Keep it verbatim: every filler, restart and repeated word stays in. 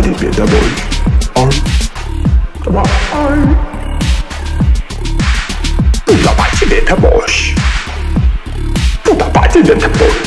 点别的boy，哎，什么哎？不打白这边的 boy，不打白这边的 boy。